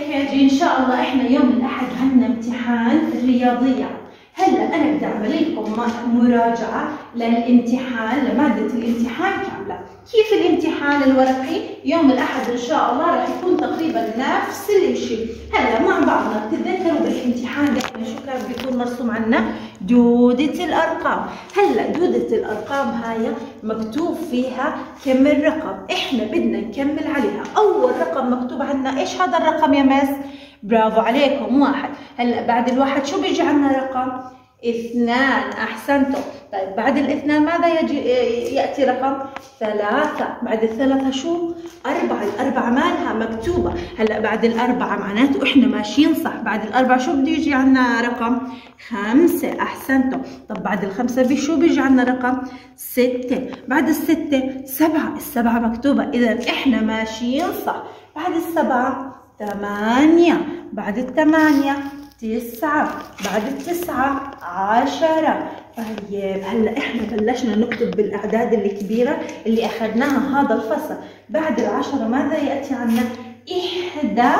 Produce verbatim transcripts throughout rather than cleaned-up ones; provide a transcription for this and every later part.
كيجي ان شاء الله احنا يوم الاحد عندنا امتحان الرياضيات. هلا انا بدي اعمل لكم مراجعه للامتحان لماده الامتحان كامله. كيف الامتحان الورقي؟ يوم الاحد ان شاء الله راح يكون تقريبا نفس الشيء. هلا مع بعضنا بتتذكروا بالامتحان دائما شو كان بيكون مرسوم عنا؟ دودة الارقام. هلا دودة الارقام هاي مكتوب فيها كم الرقم، احنا بدنا نكمل عليها. اول رقم مكتوب عنا ايش هذا الرقم يا مس؟ برافو عليكم، واحد. هلا بعد الواحد شو بيجي عنا رقم؟ اثنان. احسنتم. طيب بعد الاثنان ماذا يجي ياتي رقم؟ ثلاثة. بعد الثلاثة شو؟ أربعة. الأربعة مالها مكتوبة. هلا بعد الأربعة معناته احنا ماشيين صح. بعد الأربعة شو بده يجي عنا رقم؟ خمسة. أحسنتم. طب بعد الخمسة شو بيجي عنا رقم؟ ستة. بعد الستة سبعة. السبعة مكتوبة، إذا احنا ماشيين صح. بعد السبعة ثمانية. بعد الثمانية تسعة. بعد التسعة عشرة. طيب هلا احنا بلشنا نكتب بالاعداد الكبيرة اللي اخذناها هذا الفصل. بعد العشرة ماذا ياتي عنا؟ إحدى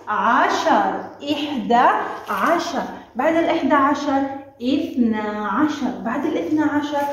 عشر. إحدى عشر. بعد الإحدى عشر اثنا عشر. بعد الاثنى عشر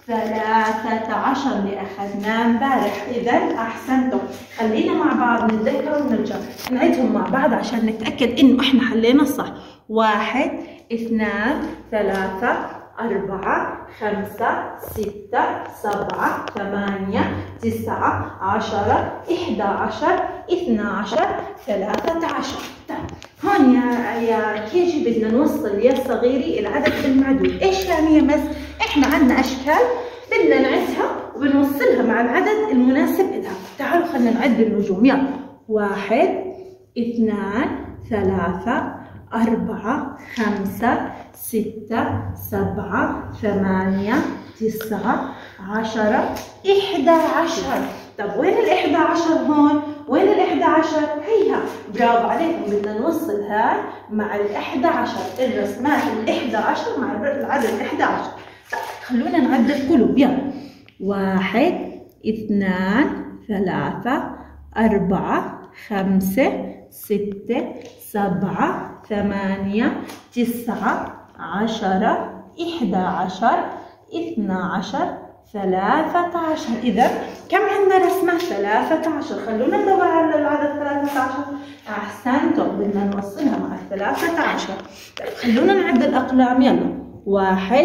ثلاثة عشر اللي أخذناه امبارح. إذا أحسنتم. خلينا مع بعض نتذكر ونرجع نعيدهم مع بعض عشان نتأكد إنه إحنا حلينا صح. واحد، اثنان، ثلاثة، أربعة، خمسة، ستة، سبعة، ثمانية، تسعة، عشرة، إحدى عشر، اثنا عشر، ثلاثة عشر. هون يا يا كيجي بدنا نوصل يا صغيري العدد بالمعدود. ايش يعني يا مس؟ احنا عندنا اشكال بدنا نعدها وبنوصلها مع العدد المناسب لها. تعالوا خلينا نعد النجوم. يلا. واحد، اثنان، ثلاثة، أربعة، خمسة، ستة، سبعة، ثمانية، تسعة، عشرة، إحدى عشر. طب وين الإحدى عشر هون؟ وين الإحدى عشر؟ هيها. برافو عليكم. بدنا نوصل هاي مع الإحدى عشر. الرسمات الإحدى عشر مع العدد الإحدى عشر. طب خلونا نعد القلوب. يلا. واحد، اثنان، ثلاثة، أربعة، خمسة، ستة، سبعة، ثمانية، تسعة، عشرة، إحدى عشر، اثنا عشر، ثلاثة عشر. إذا كم عندنا رسمة؟ ثلاثة عشر. خلونا ندور على العدد ثلاثة عشر. أحسنتم. بدنا نوصلها مع الثلاثة عشر. خلونا نعد الأقلام. يلا. واحد،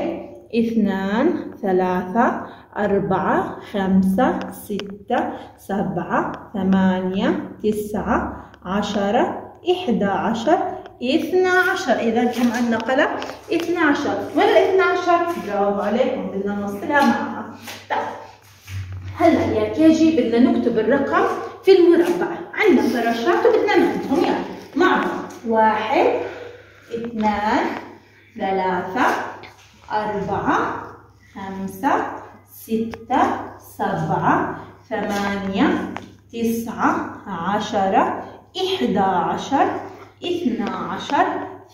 اثنان، ثلاثة، أربعة، خمسة، ستة، سبعة، ثمانية، تسعة، عشرة، إحدى عشر، اثنا عشر. إذا كم عندنا قلم؟ اثنا عشر. وين الاثنا عشر؟ برافو عليكم. بدنا نوصلها معها. طيب هلا يا كيجي بدنا نكتب الرقم في المربع. عندنا فراشات وبدنا نعدهم. يلا مع بعض. واحد، اثنان، ثلاثة، أربعة، خمسة، ستة، سبعة، ثمانية، تسعة، عشرة، إحدى عشر، اثنا عشر،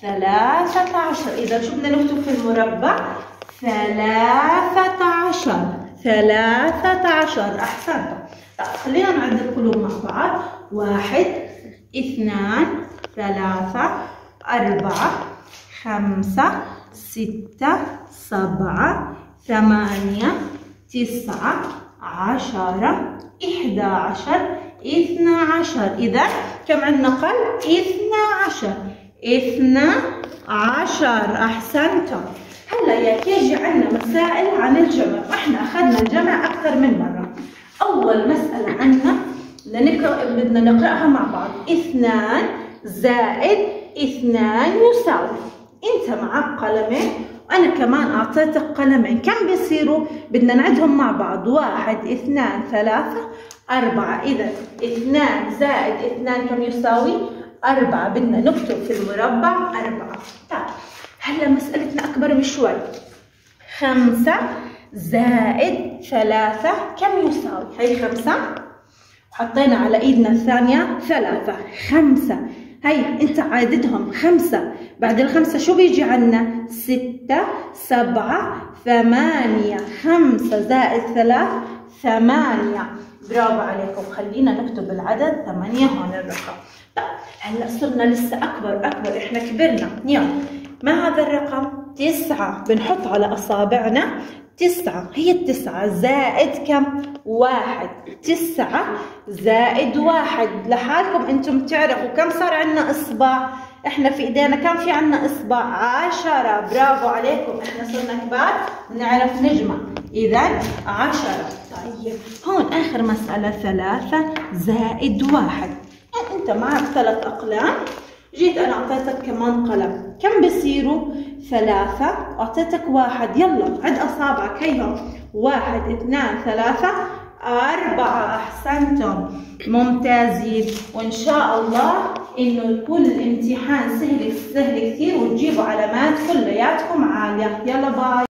ثلاثة عشر. إذا شو بدنا نكتب في المربع؟ ثلاثة عشر. ثلاثة عشر. أحسنتم. طيب خلينا نعد القلوب مع بعض. واحد، اثنان، ثلاثة، أربعة، خمسة، ستة، سبعة، ثمانية، تسعة، عشرة، إحدى عشر، اثنا عشر. إذا كم عندنا قلب؟ اثنا عشر. اثنا عشر. أحسنتم. هلا يا كيجي عندنا مسائل عن الجمع، واحنا أخذنا الجمع أكثر من مرة. أول مسألة عندنا لنقرأ بدنا نقرأها مع بعض. اثنان زائد اثنان يساوي. أنت معك قلمين وأنا كمان أعطيتك قلمين. كم بيصيروا؟ بدنا نعدهم مع بعض. واحد، اثنان، ثلاثة، أربعة. إذا اثنان زائد اثنان كم يساوي؟ أربعة. بدنا نكتب في المربع أربعة. طيب هلا مسألتنا أكبر بشوي. خمسة زائد ثلاثة كم يساوي؟ هي خمسة حطينا على إيدنا الثانية ثلاثة. خمسة. هي أنت عاددهم. خمسة بعد الخمسة شو بيجي عنا؟ ستة، سبعة، ثمانية. خمسة زائد ثلاث ثمانية. برافو عليكم. خلينا نكتب العدد ثمانية هون الرقم. طيب هلا صرنا لسه أكبر أكبر، إحنا كبرنا. يلا ما هذا الرقم؟ تسعة. بنحط على أصابعنا تسعة، هي التسعة زائد كم؟ واحد. تسعة زائد واحد. لحالكم أنتم تعرفوا كم صار عندنا إصبع؟ إحنا في إيدينا كم في عندنا إصبع؟ عشرة. برافو عليكم، إحنا صرنا كبار ونعرف نجمع. إذا عشرة. طيب هون آخر مسألة، ثلاثة زائد واحد. يعني أنت معك ثلاث أقلام، جيت أنا أعطيتك كمان قلم، كم بصيروا؟ ثلاثة. أعطيتك واحد، يلا عد أصابعك هيهم، واحد اثنان ثلاثة أربعة. أحسنتم، ممتازين. وإن شاء الله إنه يكون الامتحان سهل سهل كثير وتجيبوا علامات كلياتكم عالية. يلا باي.